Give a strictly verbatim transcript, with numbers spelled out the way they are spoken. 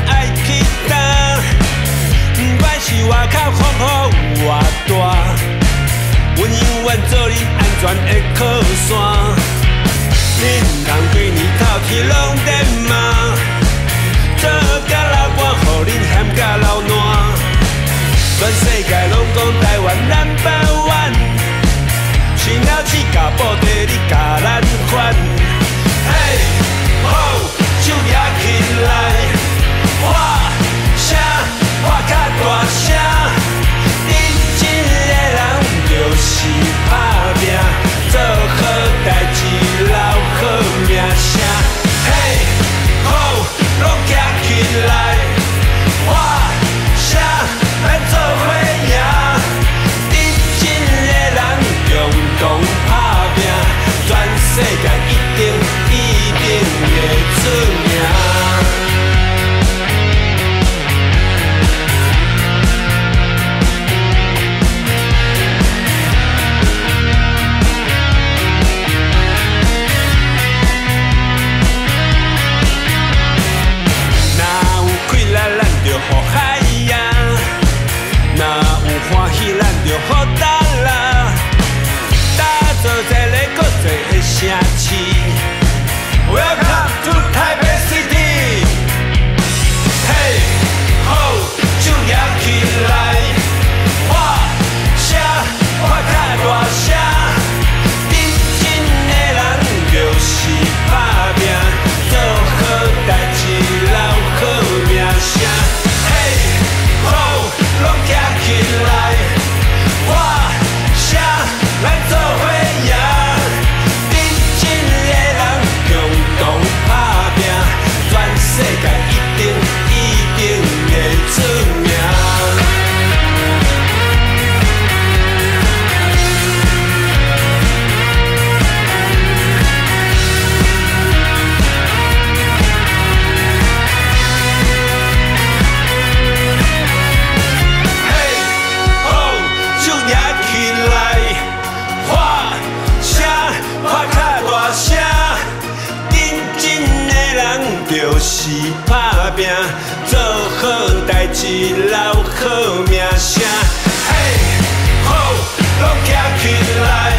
爱去担，不管是外口风雨有偌大，阮永远做你安全的靠山。恁通规年透天拢在骂，做甲老伴，互恁嫌甲老烂。全世界拢讲台湾 number one， 穿了刺甲布袋，你甲咱反。嘿，好，手举起来，喊声，喊较大声。认真的人就是打拼，做好代志，留好名声。嘿，好，拢举起来，喊声，咱做伙赢。认真的人共同打拼，全世界一定一定会出名。好海洋，若有欢喜，咱就好达啦。打造一个国际的城市。Welcome to Taipei City。嘿，好，手举起来，喊声，喊较大声。认真的人就是打拼，做好代志，留好名声。拢举起来，喊声，咱做伙赢。认真的人共同打拼，全世界一定一定会出名。就是打拼，做好代志，留好名声。嘿，好，拢举起来。